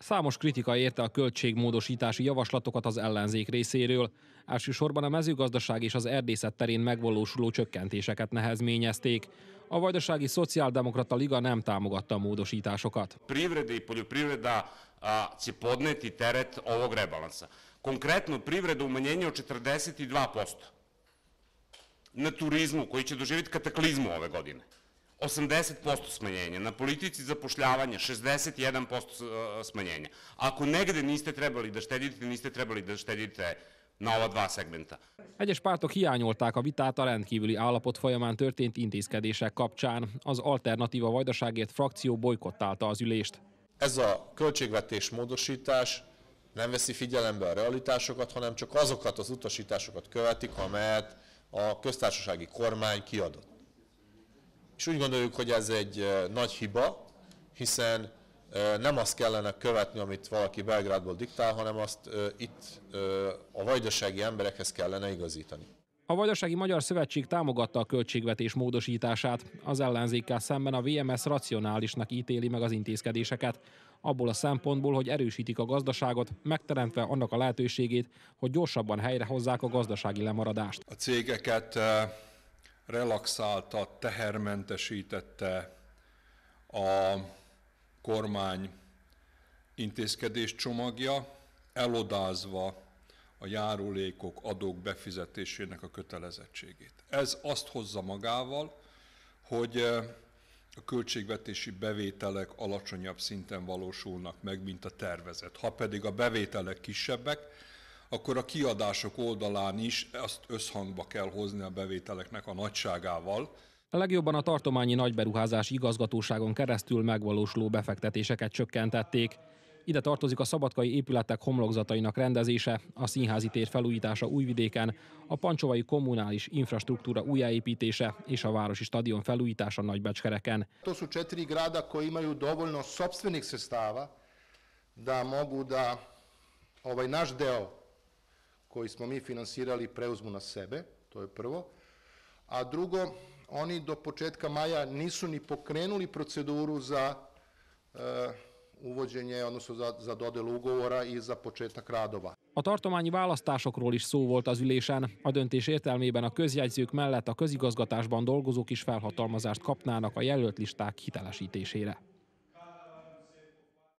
Számos kritika érte a költségmódosítási javaslatokat az ellenzék részéről. Elsősorban a mezőgazdaság és az erdészet terén megvalósuló csökkentéseket nehezményezték. A Vajdasági Szociáldemokrata Liga nem támogatta a módosításokat. Privreda i poljoprivreda će podneti teret ovog rebalansa. Konkretno, privreda umanjenje od 42%. Na turizmu, koji će doživjeti kataklizmu ove godine. 80% smanjenja, na politici zapošljavanja 61% smanjenja. Ako negde niste trebali da štedite na ova dva szegmenta. Egyes pártok hiányolták a vitát a rendkívüli állapot folyamán történt intézkedések kapcsán. Az Alternatíva Vajdaságért frakció bojkottálta az ülést. Ez a költségvetés módosítás nem veszi figyelembe a realitásokat, hanem csak azokat az utasításokat követik, amelyet a köztársasági kormány kiadott. És úgy gondoljuk, hogy ez egy nagy hiba, hiszen nem azt kellene követni, amit valaki Belgrádból diktál, hanem azt itt a vajdasági emberekhez kellene igazítani. A Vajdasági Magyar Szövetség támogatta a költségvetés módosítását. Az ellenzékkel szemben a VMS racionálisnak ítéli meg az intézkedéseket, abból a szempontból, hogy erősítik a gazdaságot, megteremtve annak a lehetőségét, hogy gyorsabban helyrehozzák a gazdasági lemaradást. A cégeket relaxálta, tehermentesítette a kormány intézkedés csomagja, elodázva a járulékok, adók befizetésének a kötelezettségét. Ez azt hozza magával, hogy a költségvetési bevételek alacsonyabb szinten valósulnak meg, mint a tervezet. Ha pedig a bevételek kisebbek, akkor a kiadások oldalán is azt összhangba kell hozni a bevételeknek a nagyságával. A legjobban a tartományi nagyberuházási igazgatóságon keresztül megvalósuló befektetéseket csökkentették. Ide tartozik a szabadkai épületek homlokzatainak rendezése, a színházi tér felújítása Újvidéken, a pancsovai kommunális infrastruktúra újjáépítése és a városi stadion felújítása Nagybecskereken. To su 4 grada koji imaju dovoljno sopstvenih sredstava da mogu da ovaj naš deo koji smo mi finansirali preuzmu na sebe, to je prvo. A drugo, oni do početka maja nisu ni pokrenuli proceduru za uvođenje, odnosno za dodelu ugovora i za početak radova. A tartományi választásokról is szó volt az ülésen. A döntés értelmében a közjegyzők mellett a közigazgatásban dolgozók is felhatalmazást kapnának a jelölt listák hitelesítésére.